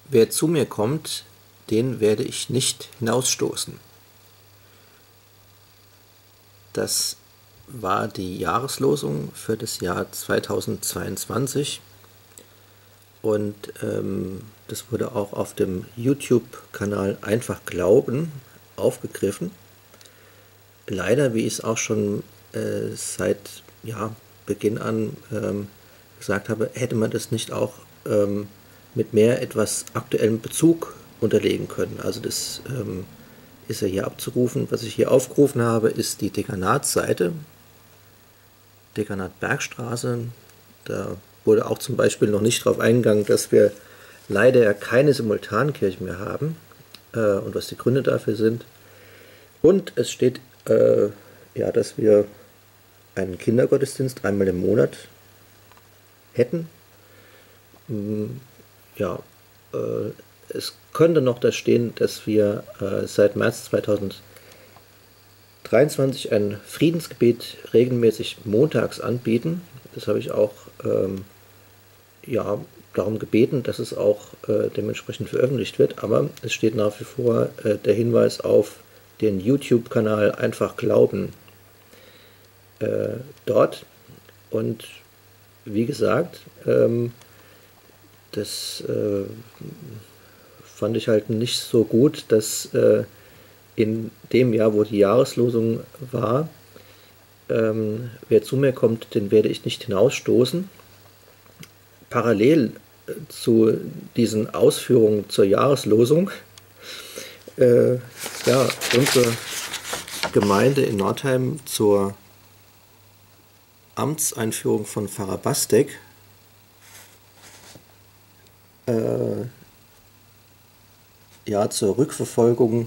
Wer zu mir kommt, den werde ich nicht hinausstoßen. Das war die Jahreslosung für das Jahr 2022 und das wurde auch auf dem YouTube-Kanal Einfach Glauben aufgegriffen. Leider, wie ich es auch schon seit Beginn an gesagt habe, hätte man das nicht auch mit mehr etwas aktuellem Bezug unterlegen können. Also das ist ja hier abzurufen. Was ich hier aufgerufen habe, ist die Dekanatsseite, Dekanat Bergstraße. Da wurde auch zum Beispiel noch nicht darauf eingegangen, dass wir leider keine Simultankirchen mehr haben und was die Gründe dafür sind. Und es steht, dass wir einen Kindergottesdienst einmal im Monat hätten. Es könnte noch da stehen, dass wir seit März 2023 ein Friedensgebet regelmäßig montags anbieten. Das habe ich auch darum gebeten, dass es auch dementsprechend veröffentlicht wird. Aber es steht nach wie vor der Hinweis auf den YouTube-Kanal Einfach Glauben dort. Und wie gesagt, das fand ich halt nicht so gut, dass in dem Jahr, wo die Jahreslosung war, wer zu mir kommt, den werde ich nicht hinausstoßen. Parallel zu diesen Ausführungen zur Jahreslosung, unsere Gemeinde in Nordheim zur Amtseinführung von Pfarrer Bastek zur Rückverfolgung,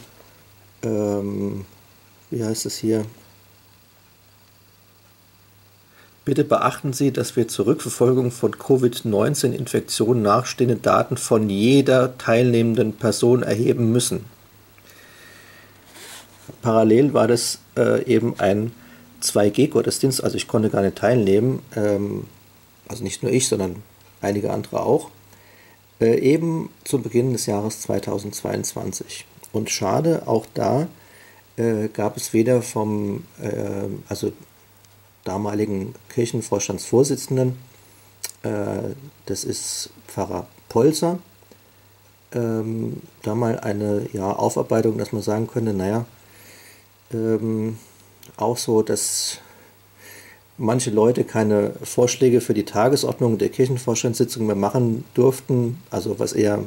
wie heißt es hier? Bitte beachten Sie, dass wir zur Rückverfolgung von Covid-19-Infektionen nachstehende Daten von jeder teilnehmenden Person erheben müssen. Parallel war das eben ein 2G-Gottesdienst, also ich konnte gar nicht teilnehmen, also nicht nur ich, sondern einige andere auch, eben zu Beginn des Jahres 2022. Und schade, auch da gab es weder vom damaligen Kirchenvorstandsvorsitzenden, das ist Pfarrer Polzer, da mal eine Aufarbeitung, dass man sagen könnte, auch so, dass manche Leute keine Vorschläge für die Tagesordnung der Kirchenvorstandssitzung mehr machen durften, also was er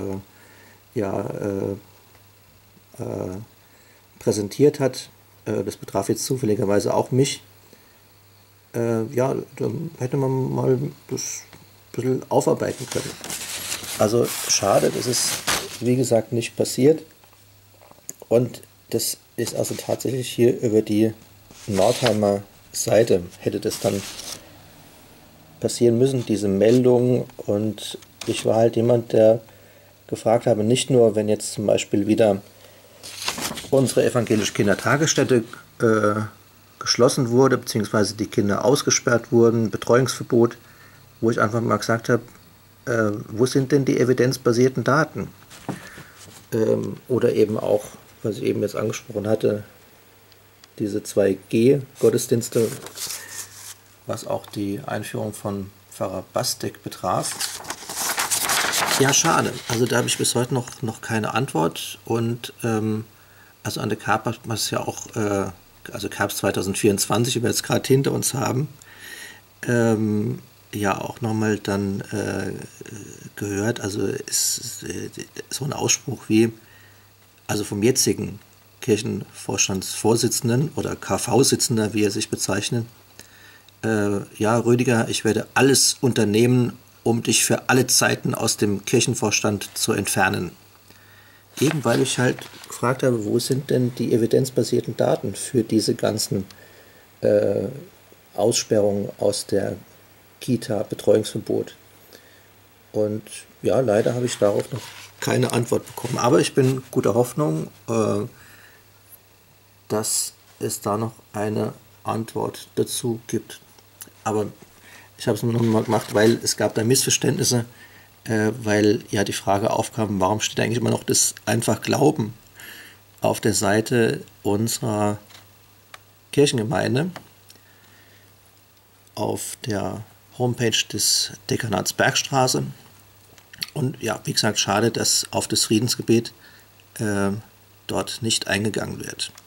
präsentiert hat. Das betraf jetzt zufälligerweise auch mich. Dann hätte man mal das ein bisschen aufarbeiten können. Also schade, das ist wie gesagt nicht passiert. Und das ist also tatsächlich hier über die Nordheimer Seite hätte das dann passieren müssen, diese Meldung. Und ich war halt jemand, der gefragt habe, nicht nur, wenn jetzt zum Beispiel wieder unsere evangelische Kindertagesstätte geschlossen wurde, beziehungsweise die Kinder ausgesperrt wurden, Betreuungsverbot, wo ich einfach mal gesagt habe, wo sind denn die evidenzbasierten Daten? Oder eben auch, was ich eben jetzt angesprochen hatte, diese 2G-Gottesdienste, was auch die Einführung von Pfarrer Bastek betraf. Ja, schade. Also da habe ich bis heute noch keine Antwort. Und also an der Carp, was ja auch, also Carps 2024, die wir jetzt gerade hinter uns haben, auch nochmal dann gehört, also ist so ein Ausspruch wie, also vom jetzigen Kirchenvorstandsvorsitzenden oder KV-Sitzender, wie er sich bezeichnet, Rüdiger, ich werde alles unternehmen, um dich für alle Zeiten aus dem Kirchenvorstand zu entfernen. Eben weil ich halt gefragt habe, wo sind denn die evidenzbasierten Daten für diese ganzen Aussperrungen aus der Kita, Betreuungsverbot. Und ja, leider habe ich darauf noch keine Antwort bekommen. Aber ich bin guter Hoffnung, dass es da noch eine Antwort dazu gibt. Aber ich habe es nur noch mal gemacht, weil es gab da Missverständnisse. weil ja die Frage aufkam, warum steht eigentlich immer noch das einfach Glauben auf der Seite unserer Kirchengemeinde, auf der Homepage des Dekanats Bergstraße. Und ja, wie gesagt, schade, dass auf das Friedensgebet dort nicht eingegangen wird.